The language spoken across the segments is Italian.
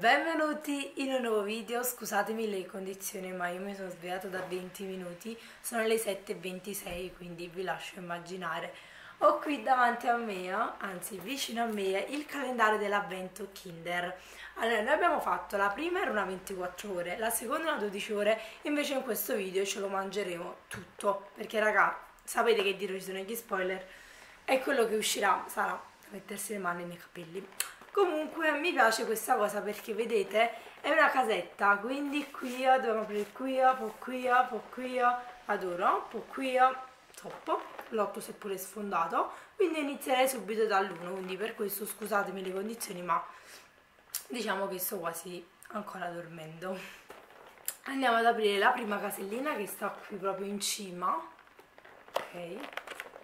Benvenuti in un nuovo video. Scusatemi le condizioni, ma io mi sono svegliata da 20 minuti, sono le 7:26, quindi vi lascio immaginare. Ho qui davanti a me, anzi vicino a me, il calendario dell'avvento Kinder. Allora, noi abbiamo fatto, la prima era una 24 ore, la seconda una 12 ore, invece in questo video ce lo mangeremo tutto, perché raga, sapete che dietro ci sono gli spoiler, e quello che uscirà sarà mettersi le mani nei capelli. Comunque mi piace questa cosa perché vedete è una casetta, quindi qui dobbiamo aprire qui, poi qui, poi qui, adoro, poi qui, troppo, l'8 si è pure sfondato, quindi inizierei subito dall'1, quindi per questo scusatemi le condizioni, ma diciamo che sto quasi ancora dormendo. Andiamo ad aprire la prima casellina che sta qui proprio in cima, ok.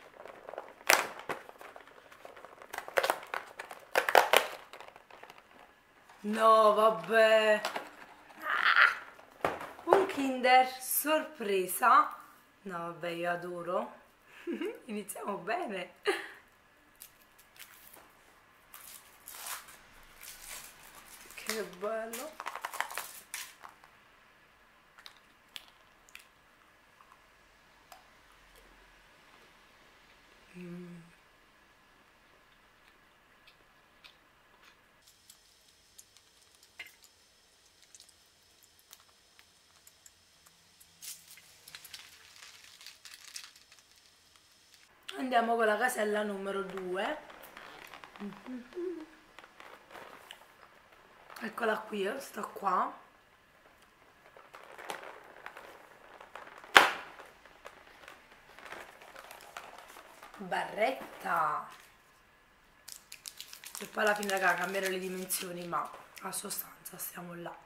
No, vabbè. Un Kinder sorpresa. No, vabbè, io adoro. Iniziamo bene. Che bello. Andiamo con la casella numero 2. Eccola qui, sta qua. Barretta. E poi alla fine raga cambierò le dimensioni, ma a sostanza stiamo là.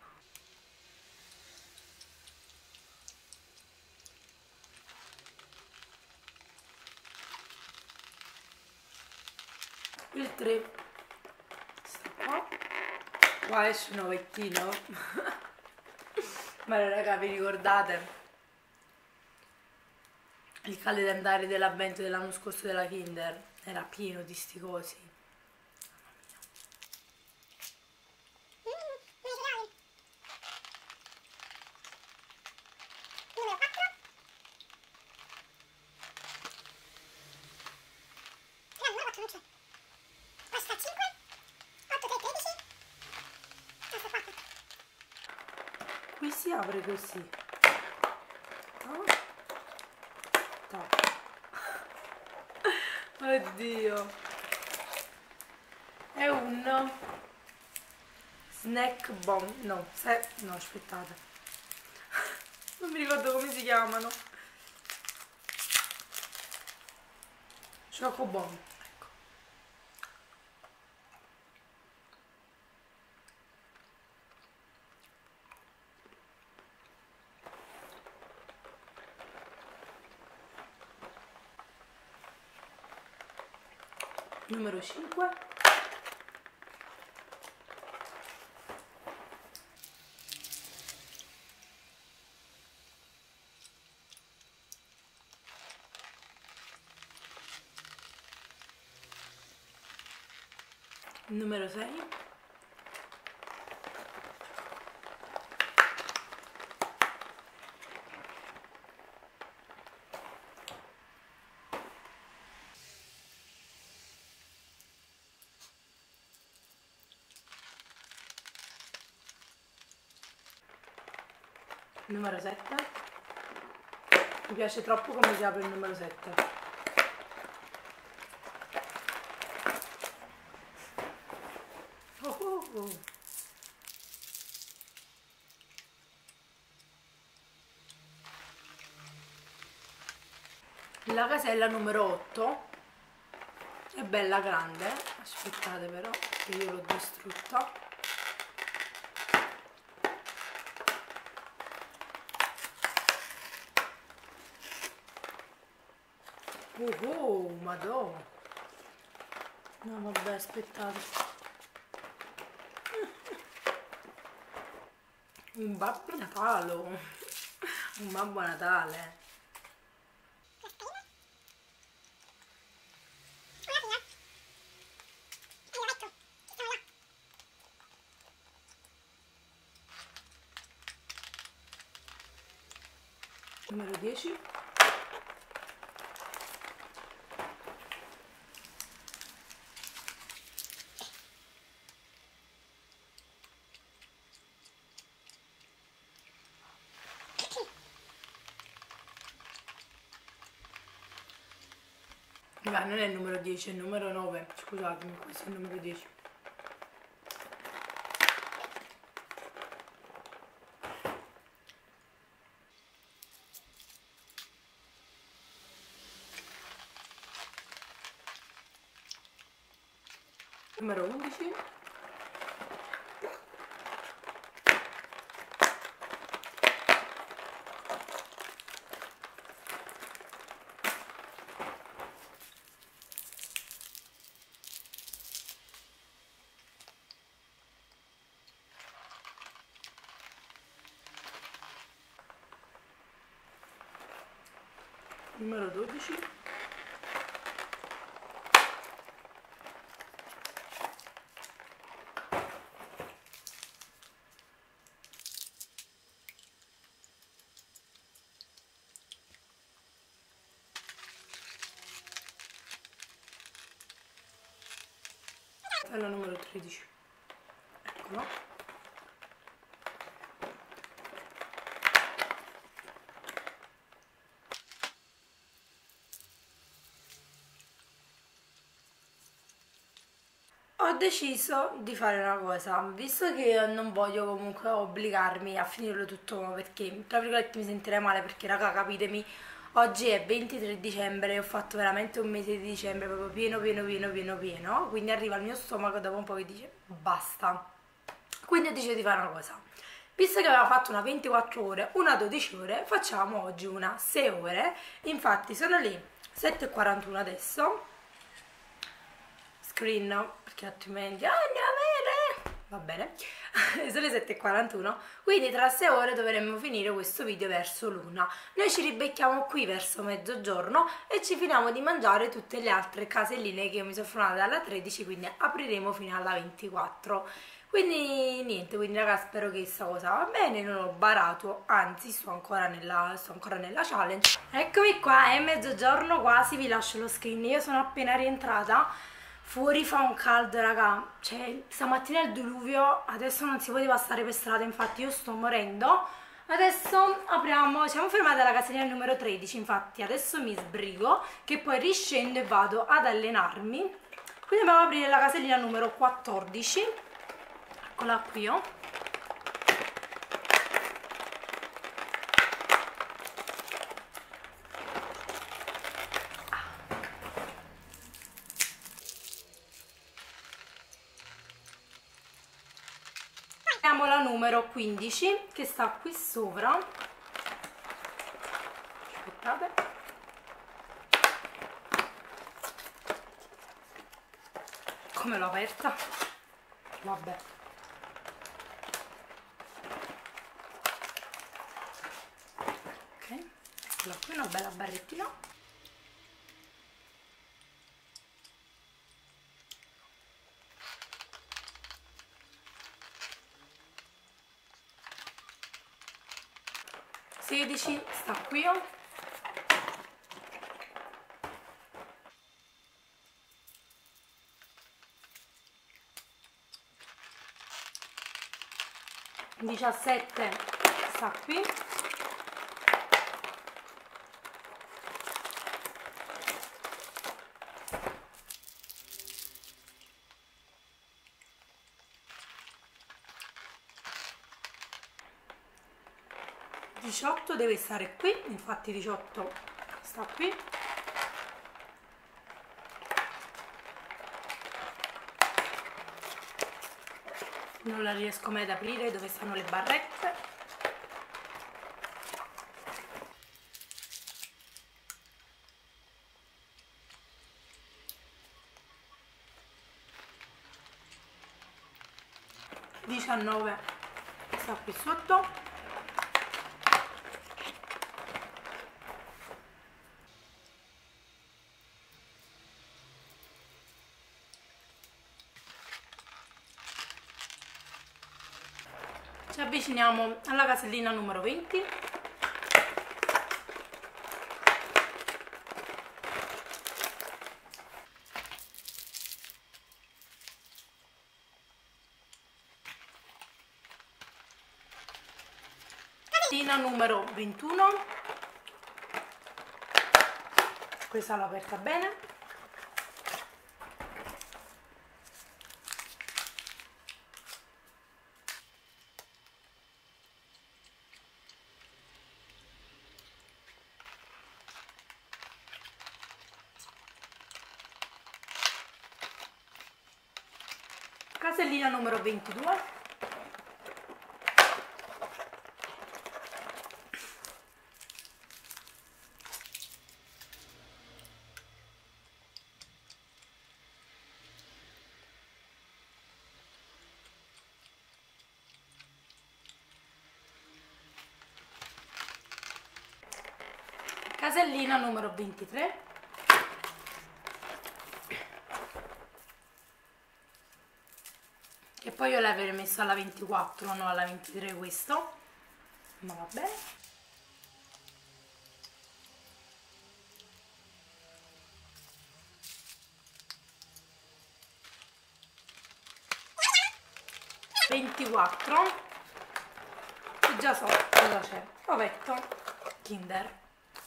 Il 3 sta qua esce un ovettino. Ma raga, vi ricordate il calendario dell'avvento dell'anno scorso della Kinder? Era pieno di sti cosi. Qui si apre così. Oddio. È un snack bomb. No, no, aspettate. Non mi ricordo come si chiamano. Choco bomb. Ecco. Numero 5. Numero 6. Numero 7. Mi piace troppo come si apre il numero 7. La casella numero 8 è bella grande, aspettate però che io l'ho distrutta. Oh, madonna. No vabbè, aspettate. Un Babbo Natale. Un Babbo Natale. numero 10, ma non è il numero 10, è il numero 9, scusatemi, questo è il numero 10. Numero 11. Numero 12. Alla numero 13. Eccolo. Ho deciso di fare una cosa, visto che non voglio comunque obbligarmi a finirlo tutto perché, tra virgolette, mi sentirei male perché, raga, capitemi, oggi è 23 dicembre e ho fatto veramente un mese di dicembre proprio pieno, quindi arriva il mio stomaco dopo un po' che dice basta. Quindi ho deciso di fare una cosa. Visto che aveva fatto una 24 ore, una 12 ore, facciamo oggi una 6 ore. Infatti sono lì 7:41 adesso. Screen, perché altrimenti va bene. Sono le 7:41, quindi tra 6 ore dovremmo finire questo video verso l'una. Noi ci ribecchiamo qui verso mezzogiorno e ci finiamo di mangiare tutte le altre caselline che io mi sono formata dalla 13, quindi apriremo fino alla 24. Quindi niente, quindi ragazzi, spero che questa cosa va bene, non ho barato, anzi sto ancora nella challenge. Eccomi qua, è mezzogiorno quasi, vi lascio lo screen. Io sono appena rientrata, fuori fa un caldo, raga, cioè stamattina è il diluvio, adesso non si poteva stare per strada, infatti io sto morendo. Adesso apriamo, siamo fermati alla casellina numero 13, infatti adesso mi sbrigo che poi riscendo e vado ad allenarmi. Quindi andiamo ad aprire la casellina numero 14, eccola qui. Apriamo la numero 15 che sta qui sopra. Aspettate. Come l'ho aperta? Vabbè. Ok, eccola qui, una bella barrettina. Sedici sta qui. 17 sta qui. 18 deve stare qui, infatti 18 sta qui. Non la riesco mai ad aprire, dove stanno le barrette. Diciannove sta qui sotto. Ci avviciniamo alla casellina numero 20. casellina numero 21, questa l'ho aperta bene. Casellina numero 22. Casellina numero 23. E poi io l'avrei messo alla 24, no alla 23 questo, ma vabbè. (24) e già so cosa c'è. Ovetto Kinder.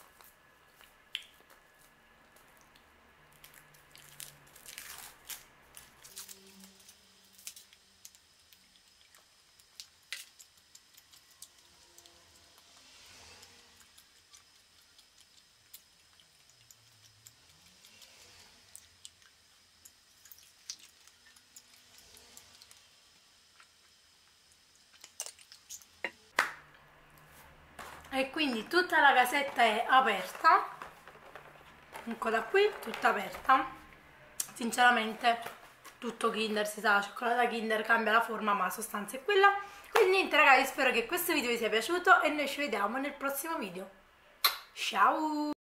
E quindi tutta la casetta è aperta, ecco da qui, tutta aperta. Sinceramente tutto Kinder, si sa, la cioccolata Kinder cambia la forma ma la sostanza è quella. Quindi niente ragazzi, spero che questo video vi sia piaciuto e noi ci vediamo nel prossimo video. Ciao!